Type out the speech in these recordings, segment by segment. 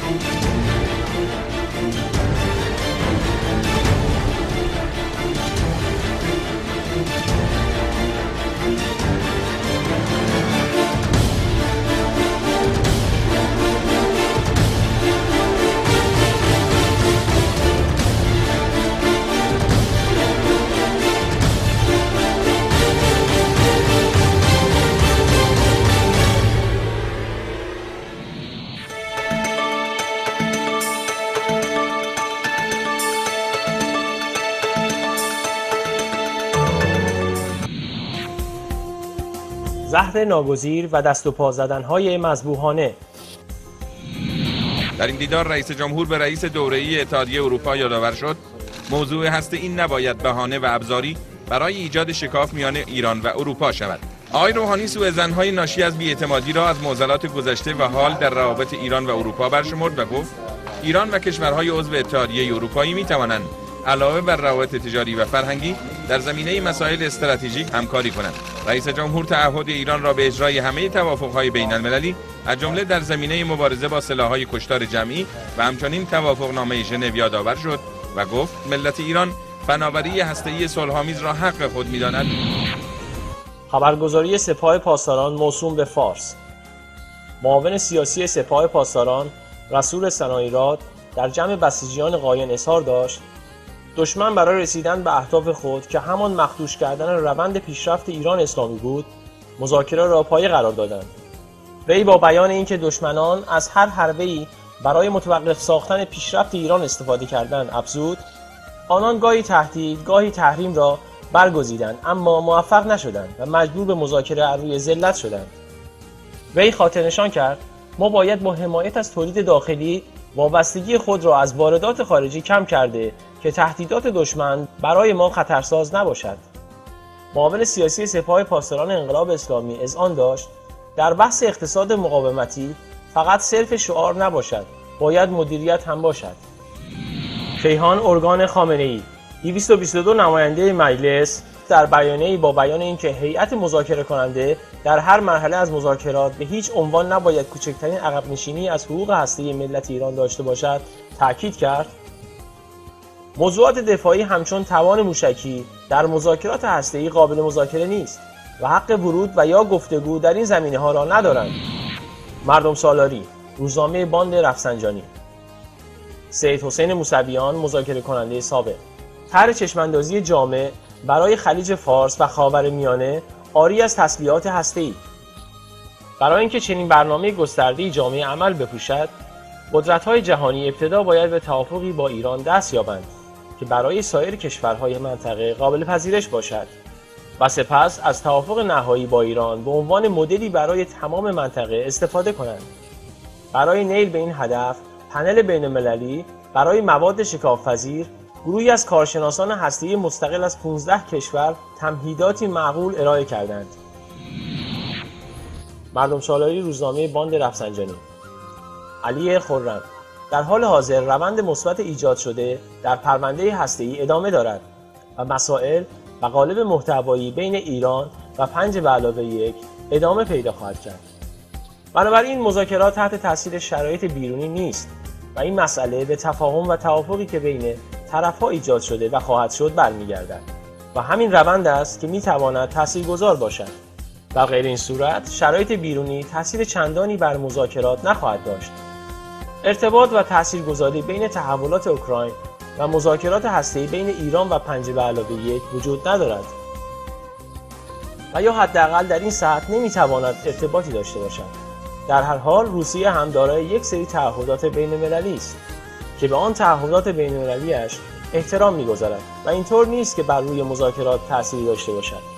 زهر ناگزیر و دست و پا زدن‌های مذبوحانه. در این دیدار رئیس جمهور به رئیس دوره‌ای اتحادیه اروپا یادآور شد موضوع هسته این نباید بهانه و ابزاری برای ایجاد شکاف میان ایران و اروپا شود. آقای روحانی سوءظن‌های ناشی از بی‌اعتمادی را از معضلات گذشته و حال در روابط ایران و اروپا برشمرد و گفت ایران و کشورهای عضو اتحادیه اروپایی می‌توانند علاوه بر روابط تجاری و فرهنگی در زمینه مسائل استراتژیک همکاری کنند. رئیس جمهور تعهد ایران را به اجرای همه توافق‌های بین‌المللی از جمله در زمینه مبارزه با سلاح‌های کشتار جمعی و همچنین توافقنامه ژنو یادآور شد و گفت ملت ایران فناوری هسته‌ای صلح‌آمیز را حق خود می‌داند. خبرگزاری سپاه پاسداران موسوم به فارس. معاون سیاسی سپاه پاسداران رسول سناییراد در جمع بسیجیان قاین اظهار داشت دشمن برای رسیدن به اهداف خود که همان مخدوش کردن روند پیشرفت ایران اسلامی بود مذاکره را پایه قرار دادند. وی با بیان اینکه دشمنان از هر حربه‌ای برای متوقف ساختن پیشرفت ایران استفاده کردند افزود آنان گاهی تهدید گاهی تحریم را برگزیدند اما موفق نشدند و مجبور به مذاکره از روی ذلت شدند. وی خاطرنشان کرد ما باید با حمایت از تولید داخلی وابستگی خود را از واردات خارجی کم کرده که تهدیدات دشمن برای ما خطرساز نباشد. معاون سیاسی سپاه پاسداران انقلاب اسلامی اذعان داشت در بحث اقتصاد مقاومتی فقط صرف شعار نباشد، باید مدیریت هم باشد. کیهان ارگان خامنه‌ای 222 نماینده مجلس در بیانیه‌ای با بیان اینکه هیئت مذاکره کننده در هر مرحله از مذاکرات به هیچ عنوان نباید کوچکترین عقب نشینی از حقوق هسته‌ای ملت ایران داشته باشد، تاکید کرد موضوعات دفاعی همچون توان موشکی در مذاکرات هسته‌ای قابل مذاکره نیست و حق ورود و یا گفتگو در این زمینه‌ها را ندارند. مردم سالاری روزنامه باند رفسنجانی. سید حسین موسویان مذاکره کننده سابق طرح چشم‌اندازی جامع برای خلیج فارس و خاورمیانه عاری از تسلیحات هسته‌ای. برای اینکه چنین برنامه گسترده‌ای جامع عمل بپوشد قدرت‌های جهانی ابتدا باید به توافقی با ایران دست یابند که برای سایر کشورهای منطقه قابل پذیرش باشد و سپس از توافق نهایی با ایران به عنوان مدلی برای تمام منطقه استفاده کنند. برای نیل به این هدف پنل بین‌المللی برای مواد شکاف‌پذیر گروهی از کارشناسان هسته‌ای مستقل از 15 کشور تمهیداتی معقول ارائه کردند. مردم سالاری روزنامه باند رفسنجانی. علی خرم در حال حاضر روند مثبت ایجاد شده در پرونده هسته‌ای ادامه دارد و مسائل و قالب محتوایی بین ایران و 5+1 ادامه پیدا خواهد کرد. بنابراین مذاکرات تحت تاثیر شرایط بیرونی نیست و این مسئله به تفاهم و توافقی که بین طرف‌ها ایجاد شده و خواهد شد برمیگردد و همین روند است که میتواند تاثیرگذار باشد و غیر این صورت شرایط بیرونی تاثیر چندانی بر مذاکرات نخواهد داشت. ارتباط و تاثیرگذاری بین تحولات اوکراین و مذاکرات هسته‌ای بین ایران و 5+1 وجود ندارد و یا حداقل در این سطح نمیتواند ارتباطی داشته باشد. در هر حال روسیه هم دارای یک سری تعهدات بین‌المللی است که به آن تعهدات بین‌المللی‌اش احترام می‌گذارد و اینطور نیست که بر روی مذاکرات تأثیری داشته باشد.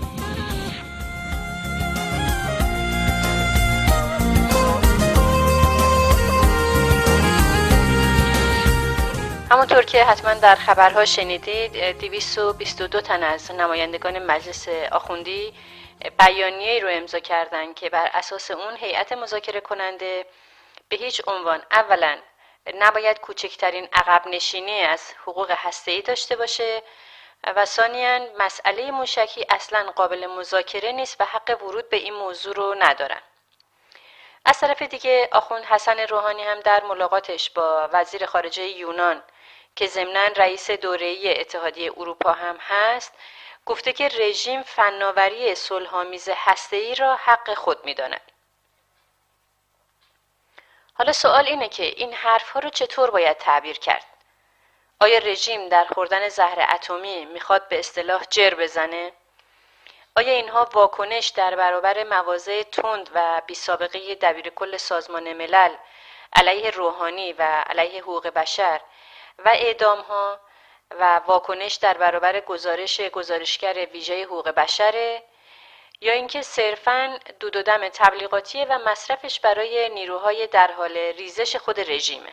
همونطور که حتما در خبرها شنیدید 222 تن از نمایندگان مجلس آخوندی بیانیه‌ای رو امضا کردند که بر اساس اون هیئت مذاکره کننده به هیچ عنوان اولا نباید کوچکترین عقب نشینی از حقوق هسته‌ای داشته باشه و ثانیاً مسئله موشکی اصلا قابل مذاکره نیست و حق ورود به این موضوع رو ندارن. از طرف دیگه آخوند حسن روحانی هم در ملاقاتش با وزیر خارجه یونان که ضمناً رئیس دوره‌ای اتحادیه اروپا هم هست گفته که رژیم فناوری صلح‌آمیز هسته‌ای را حق خود می‌داند. حالا سوال اینه که این حرف‌ها رو چطور باید تعبیر کرد؟ آیا رژیم در خوردن زهر اتمی میخواد به اصطلاح جر بزنه؟ آیا اینها واکنش در برابر مواضع تند و بی‌سابقه دبیرکل سازمان ملل علیه روحانی و علیه حقوق بشر و اعدام‌ها و واکنش در برابر گزارشگر ویژه حقوق بشره یا اینکه صرفاً دود و دم تبلیغاتیه و مصرفش برای نیروهای در حال ریزش خود رژیمه؟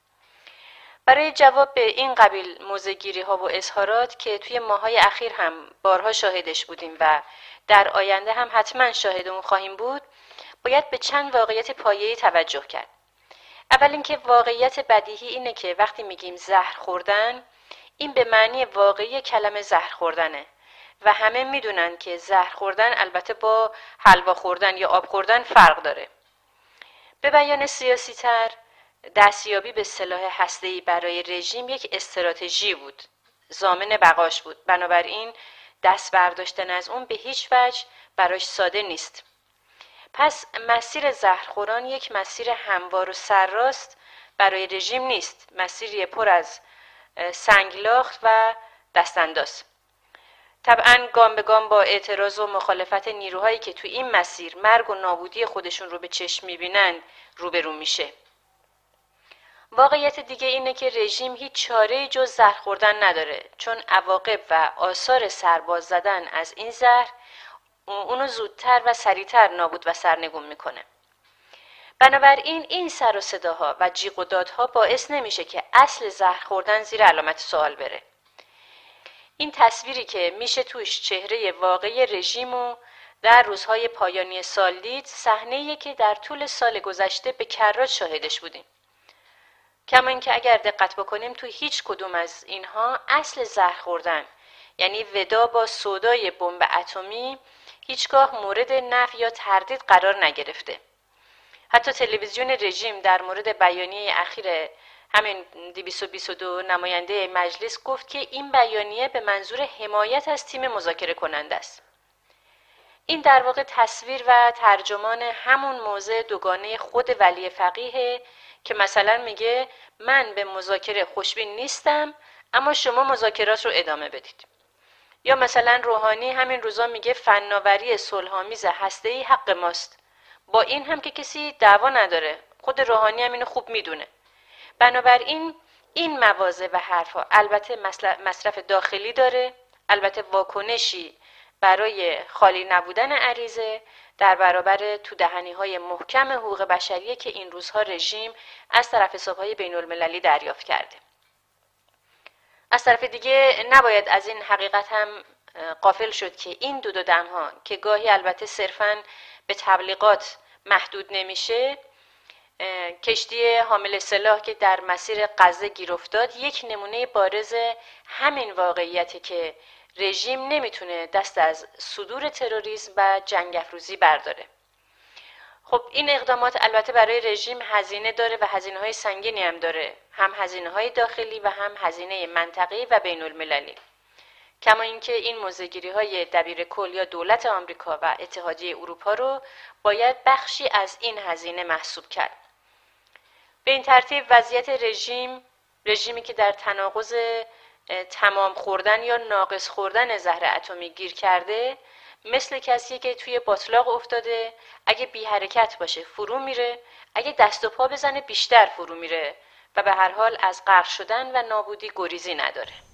برای جواب به این قبیل موضع‌گیری‌ها و اظهارات که توی ماه‌های اخیر هم بارها شاهدش بودیم و در آینده هم حتما شاهد اون خواهیم بود، باید به چند واقعیت پایه‌ای توجه کرد. اول اینکه واقعیت بدیهی اینه که وقتی میگیم زهر خوردن، این به معنی واقعی کلمه زهر خوردنه و همه میدونن که زهر خوردن البته با حلوا خوردن یا آب خوردن فرق داره. به بیان سیاسی تر، دستیابی به سلاح هسته‌ای برای رژیم یک استراتژی بود، ضامن بقاش بود. بنابراین دست برداشتن از اون به هیچ وجه براش ساده نیست. پس مسیر زهرخوران یک مسیر هموار و سرراست برای رژیم نیست، مسیری پر از سنگلاخت و دستانداز. طبعاً گام به گام با اعتراض و مخالفت نیروهایی که تو این مسیر مرگ و نابودی خودشون رو به چشم می‌بینن روبرو میشه. واقعیت دیگه اینه که رژیم هیچ چاره‌ای جز زهر خوردن نداره، چون عواقب و آثار سرباز زدن از این زهر اونو زودتر و سریعتر نابود و سرنگون میکنه. بنابراین این سر و صداها و جیغ و دادها باعث نمیشه که اصل زهر خوردن زیر علامت سوال بره. این تصویری که میشه توش چهره واقعی رژیم و در روزهای پایانی سال دید، صحنه‌ایه که در طول سال گذشته به کرات شاهدش بودیم. کما اینکه اگر دقت بکنیم تو هیچ کدوم از اینها اصل زهر خوردن، یعنی ودا با سودای بمب اتمی، هیچگاه مورد نفی یا تردید قرار نگرفته. حتی تلویزیون رژیم در مورد بیانیه اخیر همین 222 نماینده مجلس گفت که این بیانیه به منظور حمایت از تیم مذاکره کننده است. این در واقع تصویر و ترجمان همون موضع دوگانه خود ولی فقیه که مثلا میگه من به مذاکره خوشبین نیستم اما شما مذاکرات رو ادامه بدید. یا مثلا روحانی همین روزا میگه فناوری صلح‌آمیز هسته‌ای حق ماست. با این هم که کسی دعوا نداره، خود روحانی هم اینو خوب میدونه. بنابراین این مواضع و حرفا البته مصرف داخلی داره، البته واکنشی برای خالی نبودن عریضه در برابر تودهنی‌های محکم حقوق بشریه که این روزها رژیم از طرف حساب‌های بین‌المللی دریافت کرده. از طرف دیگه نباید از این حقیقت هم غافل شد که این دود و دم‌ها که گاهی البته صرفاً به تبلیغات محدود نمیشه، کشتی حامل سلاح که در مسیر غزه گیر افتاد یک نمونه بارز همین واقعیتی که رژیم نمیتونه دست از صدور تروریسم و جنگ افروزی برداره. خب این اقدامات البته برای رژیم هزینه داره و هزینه‌های سنگینی هم داره، هم هزینه‌های داخلی و هم هزینه منطقه‌ای و بین‌المللی. کما اینکه این موضع‌گیری‌های دبیرکل یا دولت آمریکا و اتحادیه اروپا رو باید بخشی از این هزینه محسوب کرد. به این ترتیب وضعیت رژیمی که در تناقض تمام خوردن یا ناقص خوردن زهر اتمی گیر کرده، مثل کسی که توی باتلاق افتاده، اگه بی حرکت باشه فرو میره، اگه دست و پا بزنه بیشتر فرو میره و به هر حال از غرق شدن و نابودی گریزی نداره.